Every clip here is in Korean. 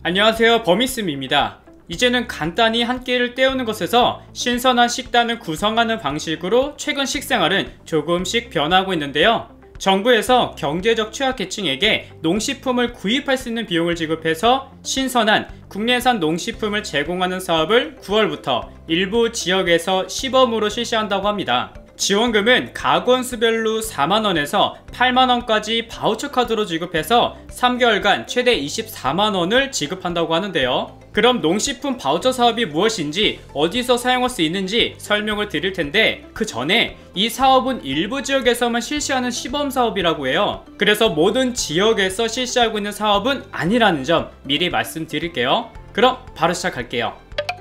안녕하세요, 버미쌤입니다. 이제는 간단히 한 끼를 때우는 것에서 신선한 식단을 구성하는 방식으로 최근 식생활은 조금씩 변하고 있는데요. 정부에서 경제적 취약계층에게 농식품을 구입할 수 있는 비용을 지급해서 신선한 국내산 농식품을 제공하는 사업을 9월부터 일부 지역에서 시범으로 실시한다고 합니다. 지원금은 가구원수별로 4만원에서 8만원까지 바우처 카드로 지급해서 3개월간 최대 24만원을 지급한다고 하는데요. 그럼 농식품 바우처 사업이 무엇인지, 어디서 사용할 수 있는지 설명을 드릴 텐데, 그 전에 이 사업은 일부 지역에서만 실시하는 시범 사업이라고 해요. 그래서 모든 지역에서 실시하고 있는 사업은 아니라는 점 미리 말씀드릴게요. 그럼 바로 시작할게요.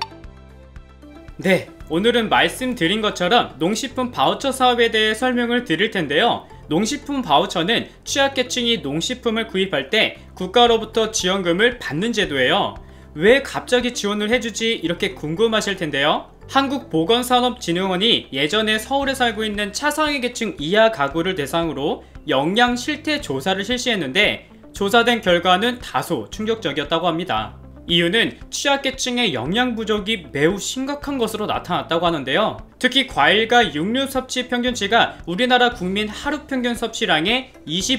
네, 오늘은 말씀드린 것처럼 농식품 바우처 사업에 대해 설명을 드릴 텐데요. 농식품 바우처는 취약계층이 농식품을 구입할 때 국가로부터 지원금을 받는 제도예요. 왜 갑자기 지원을 해주지 이렇게 궁금하실 텐데요. 한국보건산업진흥원이 예전에 서울에 살고 있는 차상위 계층 이하 가구를 대상으로 영양 실태 조사를 실시했는데, 조사된 결과는 다소 충격적이었다고 합니다. 이유는 취약계층의 영양 부족이 매우 심각한 것으로 나타났다고 하는데요. 특히 과일과 육류 섭취 평균치가 우리나라 국민 하루 평균 섭취량의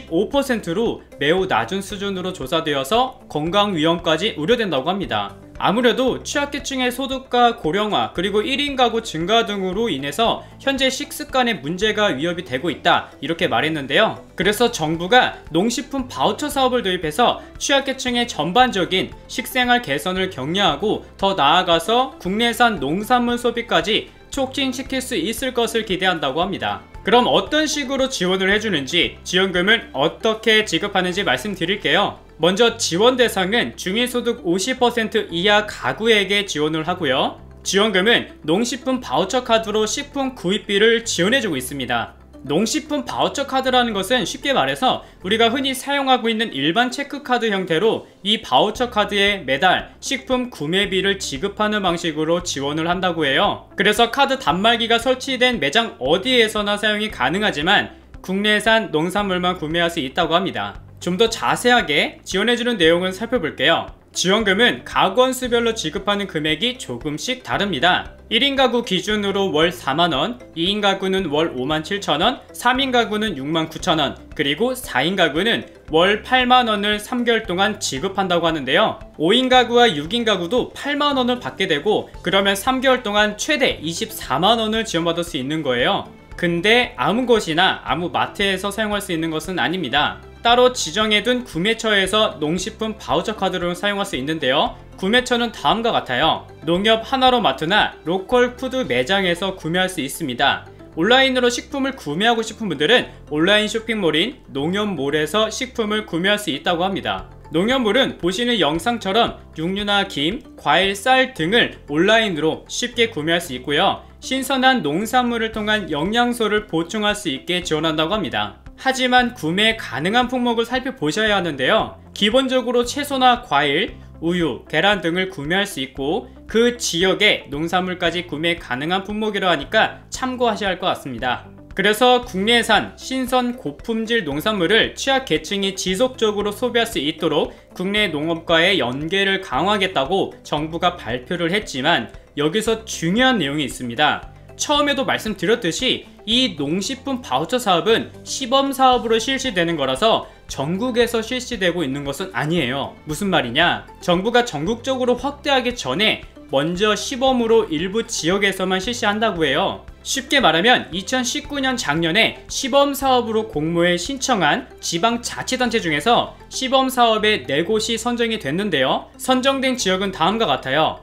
25%로 매우 낮은 수준으로 조사되어서 건강 위험까지 우려된다고 합니다. 아무래도 취약계층의 소득과 고령화, 그리고 1인 가구 증가 등으로 인해서 현재 식습관에 문제가 위협이 되고 있다, 이렇게 말했는데요. 그래서 정부가 농식품 바우처 사업을 도입해서 취약계층의 전반적인 식생활 개선을 격려하고 더 나아가서 국내산 농산물 소비까지 촉진시킬 수 있을 것을 기대한다고 합니다. 그럼 어떤 식으로 지원을 해주는지, 지원금을 어떻게 지급하는지 말씀드릴게요. 먼저 지원 대상은 중위소득 50% 이하 가구에게 지원을 하고요. 지원금은 농식품 바우처 카드로 식품 구입비를 지원해주고 있습니다. 농식품 바우처 카드라는 것은 쉽게 말해서 우리가 흔히 사용하고 있는 일반 체크카드 형태로 이 바우처 카드에 매달 식품 구매비를 지급하는 방식으로 지원을 한다고 해요. 그래서 카드 단말기가 설치된 매장 어디에서나 사용이 가능하지만 국내산 농산물만 구매할 수 있다고 합니다. 좀 더 자세하게 지원해주는 내용을 살펴볼게요. 지원금은 가구원수별로 지급하는 금액이 조금씩 다릅니다. 1인 가구 기준으로 월 4만원, 2인 가구는 월 57,000원, 3인 가구는 69,000원, 그리고 4인 가구는 월 8만원을 3개월 동안 지급한다고 하는데요. 5인 가구와 6인 가구도 8만원을 받게 되고, 그러면 3개월 동안 최대 24만원을 지원받을 수 있는 거예요. 근데 아무 곳이나 아무 마트에서 사용할 수 있는 것은 아닙니다. 따로 지정해둔 구매처에서 농식품 바우처 카드를 사용할 수 있는데요. 구매처는 다음과 같아요. 농협 하나로마트나 로컬 푸드 매장에서 구매할 수 있습니다. 온라인으로 식품을 구매하고 싶은 분들은 온라인 쇼핑몰인 농협몰에서 식품을 구매할 수 있다고 합니다. 농협몰은 보시는 영상처럼 육류나 김, 과일, 쌀 등을 온라인으로 쉽게 구매할 수 있고요. 신선한 농산물을 통한 영양소를 보충할 수 있게 지원한다고 합니다. 하지만 구매 가능한 품목을 살펴보셔야 하는데요. 기본적으로 채소나 과일, 우유, 계란 등을 구매할 수 있고, 그 지역의 농산물까지 구매 가능한 품목이라 하니까 참고하셔야 할 것 같습니다. 그래서 국내산 신선 고품질 농산물을 취약계층이 지속적으로 소비할 수 있도록 국내 농업과의 연계를 강화하겠다고 정부가 발표를 했지만, 여기서 중요한 내용이 있습니다. 처음에도 말씀드렸듯이 이 농식품 바우처 사업은 시범 사업으로 실시되는 거라서 전국에서 실시되고 있는 것은 아니에요. 무슨 말이냐? 정부가 전국적으로 확대하기 전에 먼저 시범으로 일부 지역에서만 실시한다고 해요. 쉽게 말하면 2019년 작년에 시범사업으로 공모에 신청한 지방자치단체 중에서 시범사업에 4곳이 선정이 됐는데요. 선정된 지역은 다음과 같아요.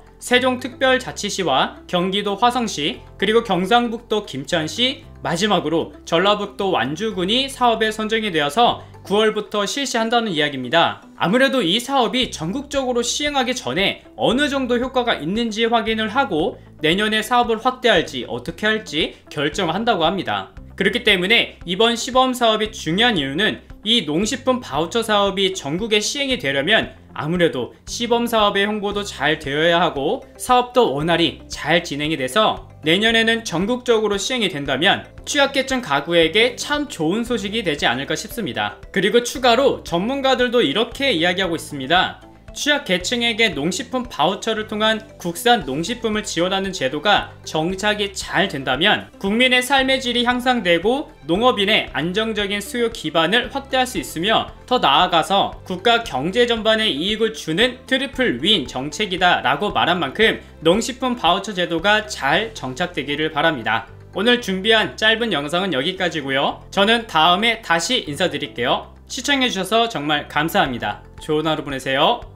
세종특별자치시와 경기도 화성시, 그리고 경상북도 김천시, 마지막으로 전라북도 완주군이 사업에 선정이 되어서 9월부터 실시한다는 이야기입니다. 아무래도 이 사업이 전국적으로 시행하기 전에 어느 정도 효과가 있는지 확인을 하고 내년에 사업을 확대할지 어떻게 할지 결정한다고 합니다. 그렇기 때문에 이번 시범 사업이 중요한 이유는 이 농식품 바우처 사업이 전국에 시행이 되려면 아무래도 시범 사업의 홍보도 잘 되어야 하고 사업도 원활히 잘 진행이 돼서 내년에는 전국적으로 시행이 된다면 취약계층 가구에게 참 좋은 소식이 되지 않을까 싶습니다. 그리고 추가로 전문가들도 이렇게 이야기하고 있습니다. 취약계층에게 농식품 바우처를 통한 국산 농식품을 지원하는 제도가 정착이 잘 된다면 국민의 삶의 질이 향상되고 농업인의 안정적인 수요 기반을 확대할 수 있으며, 더 나아가서 국가 경제 전반에 이익을 주는 트리플 윈 정책이다 라고 말한 만큼 농식품 바우처 제도가 잘 정착되기를 바랍니다. 오늘 준비한 짧은 영상은 여기까지고요. 저는 다음에 다시 인사드릴게요. 시청해주셔서 정말 감사합니다. 좋은 하루 보내세요.